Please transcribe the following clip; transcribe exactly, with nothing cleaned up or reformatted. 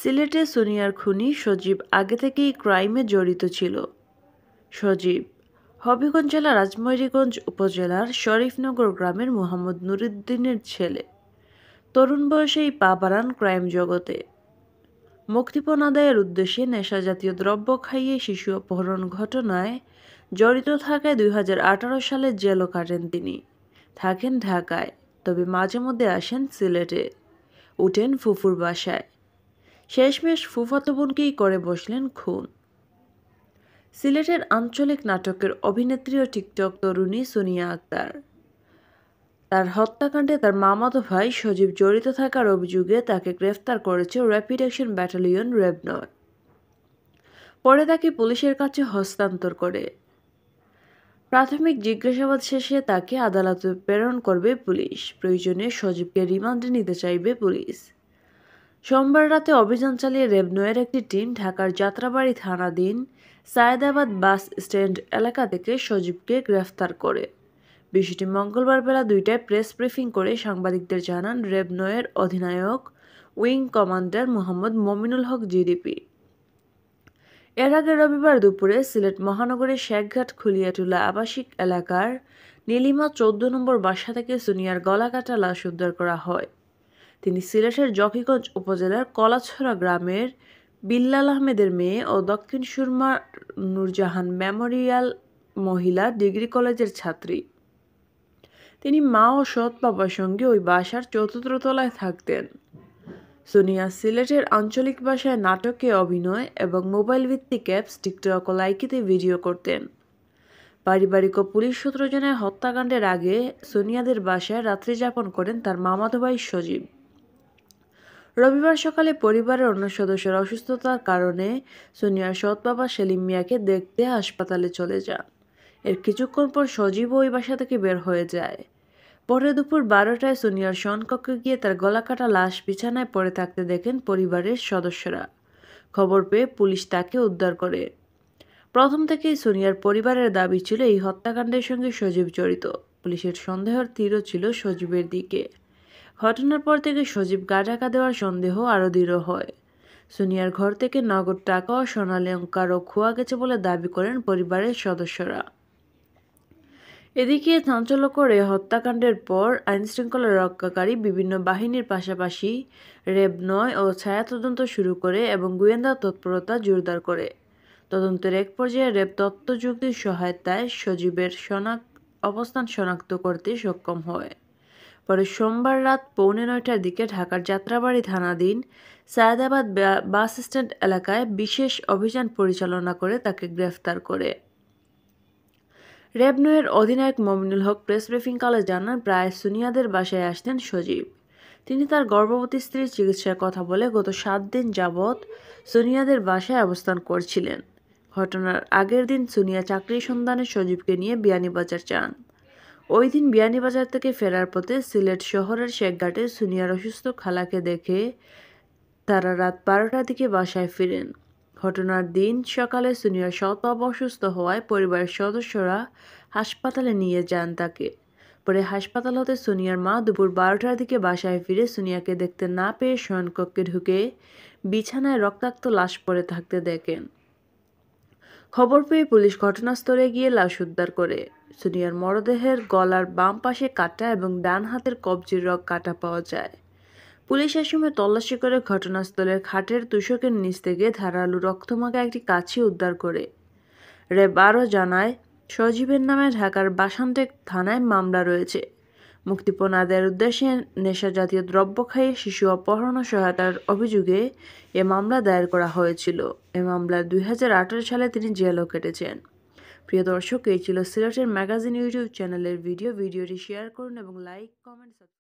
সিলেটে সোনিয়ার খুনি সজীব আগে থেকেই ক্রাইমে জড়িত ছিল। সজীব হবিগঞ্জ জেলার রাজময়ূরীগঞ্জ উপজেলার শরীফনগর গ্রামের মোহাম্মদ নুরুদ্দিনের ছেলে। তরুণ বয়সেই পা বাড়ান ক্রাইম জগতে। মুক্তিপণ আদায়ের উদ্দেশ্যে নেশাজাতীয় দ্রব্য খাইয়ে শিশু অপহরণ ঘটনায় জড়িত থাকায় দুই হাজার আঠারো সালে জেলও কাটেন তিনি। থাকেন ঢাকায়, তবে মাঝে মধ্যে আসেন সিলেটে, উঠেন ফুফুর বাসায়। শেষমেশ ফুফাতো বোনকেই করে বসলেন খুন। সিলেটের আঞ্চলিক নাটকের অভিনেত্রী ও টিকটক তরুণী সোনিয়া আক্তার। তার হত্যাকাণ্ডে তার মামাতো ভাই সজীব জড়িত থাকার অভিযোগে তাকে গ্রেফতার করেছে র্যাপিড অ্যাকশন ব্যাটালিয়ন র্যাব নয়। পরে তাকে পুলিশের কাছে হস্তান্তর করে। প্রাথমিক জিজ্ঞাসাবাদ শেষে তাকে আদালতে প্রেরণ করবে পুলিশ। প্রয়োজনে সজীবকে রিমান্ডে নিতে চাইবে পুলিশ। সোমবার রাতে অভিযান চালিয়ে র্যাব নয়ের একটি টিম ঢাকার যাত্রাবাড়ী থানাধীন সায়েদাবাদ বাস স্ট্যান্ড এলাকা থেকে সজীবকে গ্রেফতার করে। বিষয়টি মঙ্গলবার বেলা দুইটায় প্রেস ব্রিফিং করে সাংবাদিকদের জানান র্যাব নয়ের অধিনায়ক উইং কমান্ডার মোহাম্মদ মমিনুল হক জিডিপি। এর আগে রবিবার দুপুরে সিলেট মহানগরের শেখঘাট খুলিয়াটুলা আবাসিক এলাকার নীলিমা চৌদ্দ নম্বর বাসা থেকে সোনিয়ার গলাকাটা লাশ উদ্ধার করা হয়। তিনি সিলেটের জকিগঞ্জ উপজেলার কলাছড়া গ্রামের বিল্লাল আহমেদের মেয়ে ও দক্ষিণ সুরমা নূরজাহান মেমোরিয়াল মহিলা ডিগ্রি কলেজের ছাত্রী। তিনি মা ও সৎ বাবার সঙ্গে ওই বাসার চতুর্থ তলায় থাকতেন। সোনিয়া সিলেটের আঞ্চলিক ভাষায় নাটকে অভিনয় এবং মোবাইল ভিত্তিক অ্যাপস টিকটক ও লাইকিতে ভিডিও করতেন। পারিবারিক ও পুলিশ সূত্র জানায় হত্যাকাণ্ডের আগে সোনিয়াদের বাসায় রাত্রি যাপন করেন তার মামাতো ভাই সজীব। রবিবার সকালে পরিবারের অন্য সদস্যরা অসুস্থতার কারণে সোনিয়ার সৎ বাবা সেলিম মিয়াকে দেখতে হাসপাতালে চলে যান। এর কিছুক্ষণ পর সজীব ওই বাসা থেকে বের হয়ে যায়। পরে দুপুর বারোটায় সোনিয়ার শয়নকক্ষে গিয়ে তার গলাকাটা লাশ বিছানায় পড়ে থাকতে দেখেন পরিবারের সদস্যরা। খবর পেয়ে পুলিশ তাকে উদ্ধার করে। প্রথম থেকেই সোনিয়ার পরিবারের দাবি ছিল এই হত্যাকাণ্ডের সঙ্গে সজীব জড়িত। পুলিশের সন্দেহের তীরও ছিল সজীবের দিকে। ঘটনার পর থেকে সজীব গা ঢাকা দেওয়ার সন্দেহ আরও দৃঢ় হয়। সোনিয়ার ঘর থেকে নগদ টাকা ও স্বর্ণালংকারও খোয়া গেছে বলে দাবি করেন পরিবারের সদস্যরা। এদিকে চাঞ্চল্যকর এ হত্যাকাণ্ডের পর আইনশৃঙ্খলা রক্ষাকারী বিভিন্ন বাহিনীর পাশাপাশি র্যাব নয় ও ছায়া তদন্ত শুরু করে এবং গোয়েন্দা তৎপরতা জোরদার করে। তদন্তের এক পর্যায়ে র্যাব তথ্যযুক্তির সহায়তায় সজীবের শনাক অবস্থান শনাক্ত করতে সক্ষম হয়। পরে সোমবার রাত পৌনে নয়টার দিকে ঢাকার যাত্রাবাড়ী থানাধীন সায়েদাবাদ বাস স্ট্যান্ড এলাকায় বিশেষ অভিযান পরিচালনা করে তাকে গ্রেফতার করে। র্যাব নয়ের অধিনায়ক মমিনুল হক প্রেস ব্রিফিংকালে জানান, প্রায় সোনিয়াদের বাসায় আসতেন সজীব। তিনি তার গর্ভবতী স্ত্রীর চিকিৎসার কথা বলে গত সাত দিন যাবৎ সোনিয়াদের বাসায় অবস্থান করছিলেন। ঘটনার আগের দিন সোনিয়া চাকরির সন্ধানে সজীবকে নিয়ে বিয়ানীবাজার যান। ওই দিন বিয়ানীবাজার থেকে ফেরার পথে সিলেট শহরের শেখঘাটে সোনিয়ার অসুস্থ খালাকে দেখে তারা রাত বারোটার দিকে বাসায় ফিরেন। ঘটনার দিন সকালে সোনিয়ার সৎ বাবা অসুস্থ হওয়ায় পরিবারের সদস্যরা হাসপাতালে নিয়ে যান তাকে। পরে হাসপাতাল হতে সোনিয়ার মা দুপুর বারোটার দিকে বাসায় ফিরে সোনিয়াকে দেখতে না পেয়ে শয়নকক্ষে ঢুকে বিছানায় রক্তাক্ত লাশ পড়ে থাকতে দেখেন। খবর পেয়ে পুলিশ ঘটনাস্থলে গিয়ে লাশ উদ্ধার করে। সোনিয়ার মরদেহের গলার বাম পাশে কাটা এবং ডান হাতের কবজির রগ কাটা পাওয়া যায়। পুলিশ এ সময় তল্লাশি করে ঘটনাস্থলের খাটের তুষকের নিচ থেকে ধারালো রক্তমাখা একটি কাছি উদ্ধার করে। র্যাব আরও জানায়, সজীবের নামে ঢাকার বাসানটেক থানায় মামলা রয়েছে। মুক্তিপণ আদায়ের উদ্দেশ্যে নেশাজাতীয় দ্রব্য খাইয়ে শিশু অপহরণ ও সহায়তার অভিযোগে এ মামলা দায়ের করা হয়েছিল। এ মামলায় দুই হাজার আঠারো সালে তিনি জেলও কেটেছেন। প্রিয় দর্শক, এই ছিল সিলেটের ম্যাগাজিন ইউটিউব চ্যানেলের ভিডিও। ভিডিওটি শেয়ার করুন এবং লাইক, কমেন্ট